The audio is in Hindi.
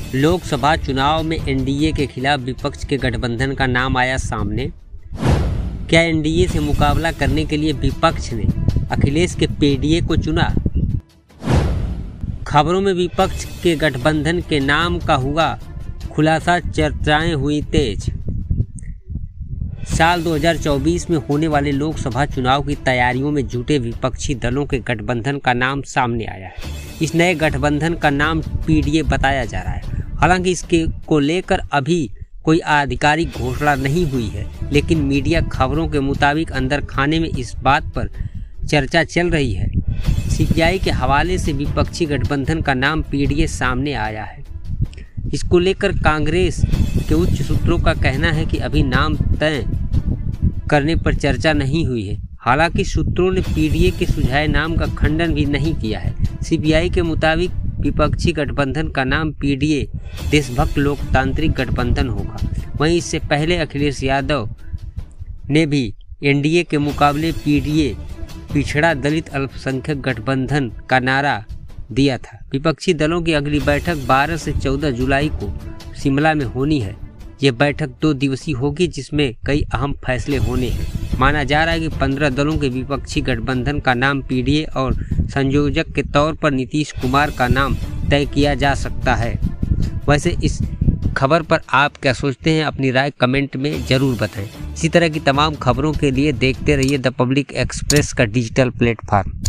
लोकसभा चुनाव में एनडीए के खिलाफ विपक्ष के गठबंधन का नाम आया सामने। क्या एनडीए से मुकाबला करने के लिए विपक्ष ने अखिलेश के पीडीए को चुना? खबरों में विपक्ष के गठबंधन के नाम का हुआ खुलासा, चर्चाएं हुई तेज। साल 2024 में होने वाले लोकसभा चुनाव की तैयारियों में जुटे विपक्षी दलों के गठबंधन का नाम सामने आया है। इस नए गठबंधन का नाम पीडीए बताया जा रहा है। हालांकि इसके को लेकर अभी कोई आधिकारिक घोषणा नहीं हुई है, लेकिन मीडिया खबरों के मुताबिक अंदर खाने में इस बात पर चर्चा चल रही है। सीपीआई के हवाले से विपक्षी गठबंधन का नाम पीडीए सामने आया है। इसको लेकर कांग्रेस के उच्च सूत्रों का कहना है कि अभी नाम तय करने पर चर्चा नहीं हुई है। हालांकि सूत्रों ने पीडीए के सुझाए नाम का खंडन भी नहीं किया है। सीपीआई के मुताबिक विपक्षी गठबंधन का नाम पीडीए देशभक्त लोकतांत्रिक गठबंधन होगा। वहीं इससे पहले अखिलेश यादव ने भी एनडीए के मुकाबले पीडीए पिछड़ा दलित अल्पसंख्यक गठबंधन का नारा दिया था। विपक्षी दलों की अगली बैठक 12 से 14 जुलाई को शिमला में होनी है। ये बैठक 2 दिवसीय होगी, जिसमें कई अहम फैसले होने हैं। माना जा रहा है कि 15 दलों के विपक्षी गठबंधन का नाम पीडीए और संयोजक के तौर पर नीतीश कुमार का नाम तय किया जा सकता है। वैसे इस खबर पर आप क्या सोचते हैं? अपनी राय कमेंट में ज़रूर बताएं। इसी तरह की तमाम खबरों के लिए देखते रहिए द पब्लिक एक्सप्रेस का डिजिटल प्लेटफॉर्म।